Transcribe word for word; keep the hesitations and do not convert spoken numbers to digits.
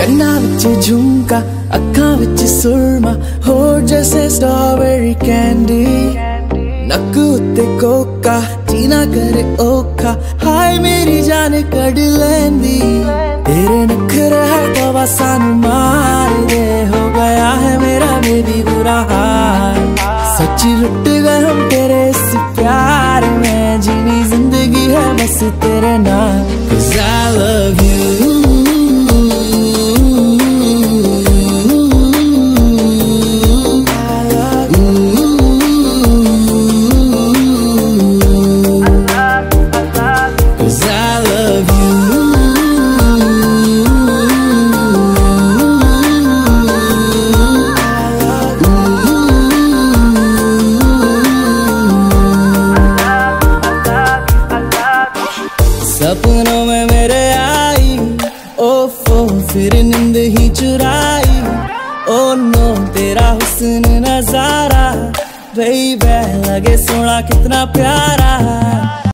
कन्ना विच झुमका, अखां विच सुरमा, होठ जैसे स्ट्रॉबेरी कैंडी, नक उत्ते कोका, जीना करे ओखा, हाय मेरी जान कड़ लैंदी। तेरे नखरे है तो सानू मार दे, हो गया है मेरा बेबी बुरा हाल। सच्ची लुट गए हम तेरे इस प्यार में, जीनी जिंदगी है बस तेरे नाम। 'Cause I love you, सपनों में मेरे आई, ओफो फिर नींद ही चुराई। ओ नो तेरा हुस्न नजारा, बेबी लगे सोना कितना प्यारा।